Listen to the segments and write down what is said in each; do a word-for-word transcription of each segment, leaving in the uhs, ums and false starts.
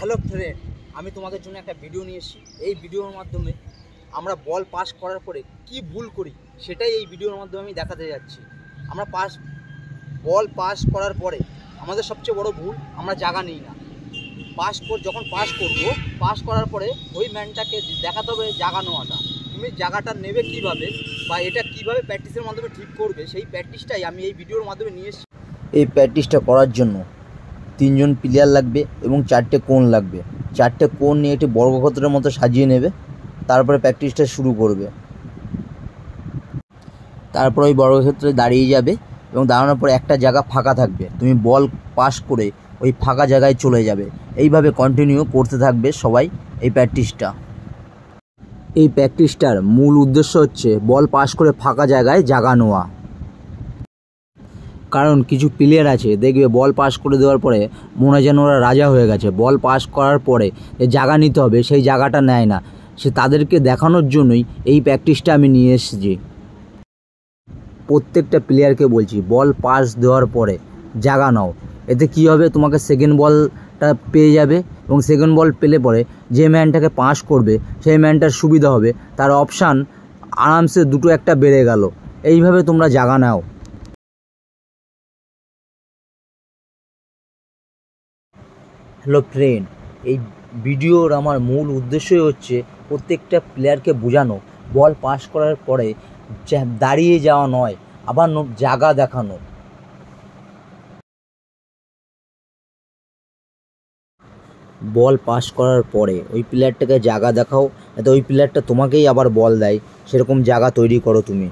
Hello friend, আমি তোমাদের জন্য একটা ভিডিও নিয়ে এসেছি। এই ভিডিওর মাধ্যমে আমরা বল পাস করার পরে কি ভুল করি সেটাই এই ভিডিওর মাধ্যমে আমি দেখাতে যাচ্ছি। আমরা পাস বল পাস করার পরে আমাদের সবচেয়ে বড় ভুল, আমরা জায়গা নিই না। পাস কর যখন পাস করব, পাস করার পরে ওই ম্যানটাকে দেখাতে হবে জায়গা নেওয়াটা। তুমি জায়গাটা নেবে কীভাবে বা এটা কীভাবে প্র্যাকটিসের মাধ্যমে ঠিক করবে, সেই প্র্যাকটিসটাই আমি এই ভিডিওর মাধ্যমে নিয়ে এসেছি। এই প্র্যাকটিসটা করার জন্য তিনজন প্লেয়ার লাগবে এবং চারটে কোণ লাগবে। চারটে কোণ নিয়ে একটি বর্গক্ষেত্রের মতো সাজিয়ে নেবে, তারপরে প্র্যাকটিসটা শুরু করবে। তারপর ওই বর্গক্ষেত্রে দাঁড়িয়ে যাবে এবং দাঁড়ানোর পর একটা জায়গা ফাঁকা থাকবে, তুমি বল পাস করে ওই ফাঁকা জায়গায় চলে যাবে। এইভাবে কন্টিনিউ করতে থাকবে সবাই এই প্র্যাকটিসটা। এই প্র্যাকটিসটার মূল উদ্দেশ্য হচ্ছে বল পাস করে ফাঁকা জায়গায় জায়গা নেওয়া। কারণ কিছু প্লেয়ার আছে দেখবে বল পাস করে দেওয়ার পরে মনে হয় যেন ওরা রাজা হয়ে গেছে। বল পাস করার পরে যে জায়গা নিতে হবে সেই জায়গাটা নেয় না। সে তাদেরকে দেখানোর জন্যই এই প্র্যাকটিসটা আমি নিয়ে এসেছি। প্রত্যেকটা প্লেয়ারকে বলছি, বল পাস দেওয়ার পরে জায়গা নাও। এতে কী হবে, তোমাকে সেকেন্ড বলটা পেয়ে যাবে এবং সেকেন্ড বল পেলে পরে যে ম্যানটাকে পাস করবে সেই ম্যানটার সুবিধা হবে, তার অপশান আরামসে দুটো একটা বেড়ে গেল। এইভাবে তোমরা জায়গা নাও। হ্যালো ফ্রেন্ড, এই ভিডিওর আমার মূল উদ্দেশ্যই হচ্ছে প্রত্যেকটা প্লেয়ারকে বোঝানো বল পাস করার পরে দাঁড়িয়ে যাওয়া নয়, আবার জায়গা দেখানো। বল পাস করার পরে ওই প্লেয়ারটাকে জায়গা দেখাও, যাতে ওই প্লেয়ারটা তোমাকেই আবার বল দেয়, সেরকম জায়গা তৈরি করো তুমি।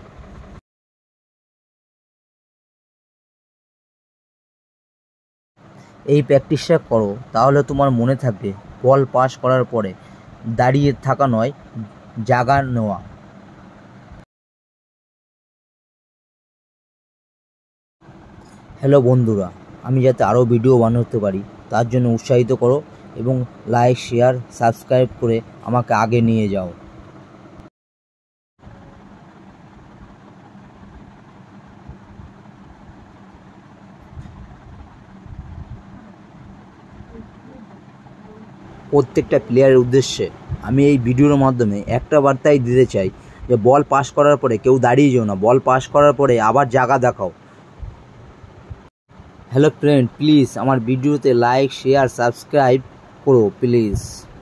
এই প্র্যাকটিসটা করো, তাহলে তোমার মনে থাকবে বল পাস করার পরে দাঁড়িয়ে থাকা নয়, জায়গা নেওয়া। হ্যালো বন্ধুরা, আমি যাতে আরও ভিডিও বানাতে পারি তার জন্য উৎসাহিত করো এবং লাইক, শেয়ার, সাবস্ক্রাইব করে আমাকে আগে নিয়ে যাও। প্রত্যেকটা প্লেয়ারের উদ্দেশ্যে আমি এই ভিডিওর মাধ্যমে একটা বার্তাই দিতে চাই যে বল পাস করার পরে কেউ দাঁড়িয়ে যেও না, বল পাস করার পরে আবার জায়গা দেখাও। হ্যালো ফ্রেন্ড, প্লিজ আমার ভিডিওতে লাইক, শেয়ার, সাবস্ক্রাইব করো প্লিজ।